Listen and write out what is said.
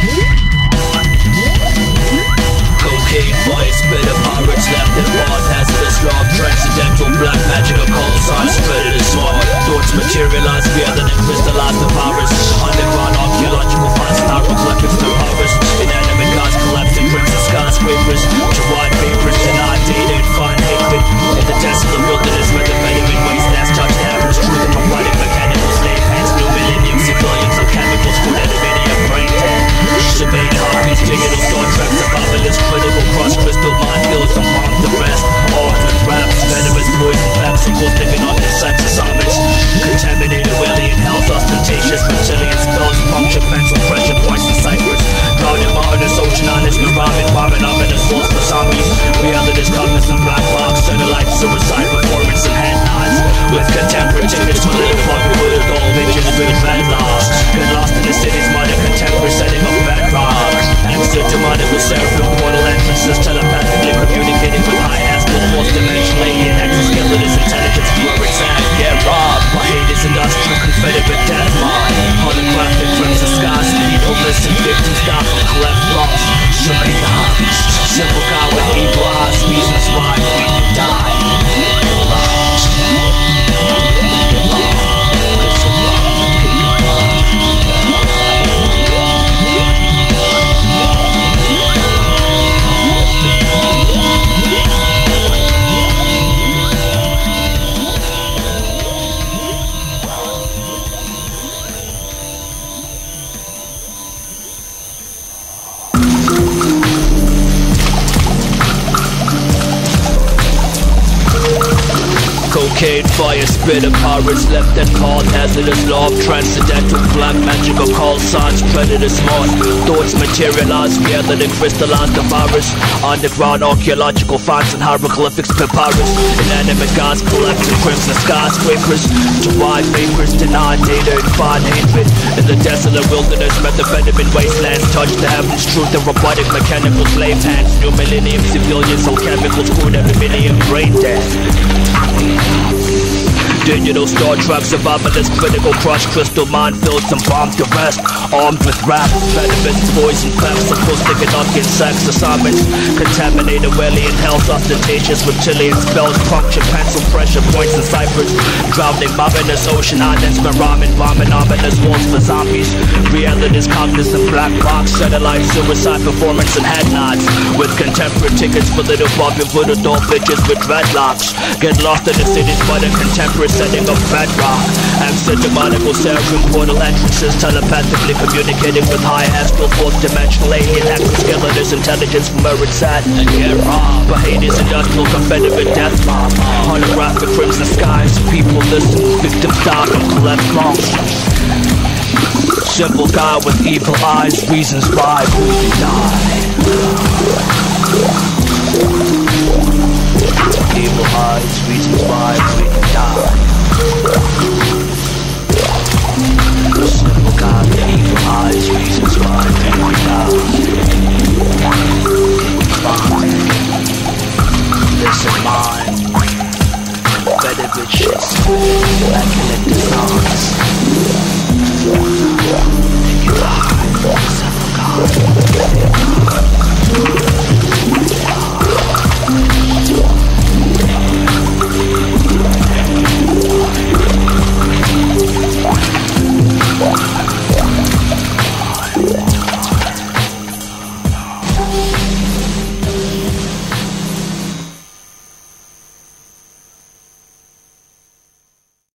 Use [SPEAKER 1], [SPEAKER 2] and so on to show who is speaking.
[SPEAKER 1] Cocaine voice, bit of pirates left in bars, hazardous love, transcendental black magic, occult signs, spread it small. Thoughts materialize, together and crystallize the virus. Underground archaeological finds, hieroglyphics, the virus. Inanimate gods collapsing, crimson skyscrapers. To wide vapors, denied data and find hatred. In the desolate wilderness where the vitamin wastelands touch the average truth of robotic mechanical slave hands. New millennium civilians of chemicals, food aluminium, brain dead. Surveyed heartbeats, digital Star Trek, survivalist, critical cross crystal minefields among the rest. Armed with raps, venomous poison popsicles, living on their sex assignments. Contaminated alien health, ostentatious reptilian spells, puncture, pencil, pressure points, and ciphers. Drowning mountainous, ocean honest, ramen, ominous walls for zombies. Reality's cognizant black box, satellite, suicide, performance, and hand nods. With contemporary tickets, solidified with adult bitches with dreadlocks. Been lost in the city's modern contemporary setting of bedrock. Exit demonic with seraphim portal entrances, telepathically communicating with high-aspect, fourth-dimensional alien exoskeletons, intelligence, fluorids, and get robbed. My hate is industrial, confederate death mob. Holographic crimson skies, people listen, victims die from cleft blocks. Charmaine the Hobbits, simple guy with evil eyes, reasons why we die. Cocaine, fire, spit of pirates left and called hazardous law of transcendental black magic, occult signs, predators smart. Thoughts materialize, together and crystallize the virus. Underground archaeological finds and hieroglyphics, papyrus. Inanimate gods collecting crimson skyscrapers. To wide vapors, deny data and find hatred. In the desolate wilderness, methamphetamine wastelands touch the heavens, truth and robotic mechanical slave hands. New millennium civilians, all chemicals, crude aluminium, brain dead. Digital Star Trek, survivalist, critical crush, crystal minefields and bomb the rest. Armed with rap, venomous, poison, popsicles, sticking up in sex assignments. Contaminated alien health, ostentatious reptilian spells, puncture, pencil, pressure points and ciphers. Drowning mountainous ocean islands, ramen, ominous walls for zombies. Reality's cognizant black box, satellite, suicide, performance and head nods. With contemporary tickets for little popping with adult bitches with dreadlocks. Get lost in the city's modern contemporary setting of bedrock. Exit demonical seraphim portal entrances, telepathically communicating with high astral, fourth-dimensional alien exoskeletons, intelligence from where it's at. And get robbed. Behaviors, industrial, confederate death mob. Holographic crimson skies, people listen, victims die from cleft blocks. Simple guy with evil eyes, reasons why we die. Evil eyes, reasons why we die. Simple God, evil eyes.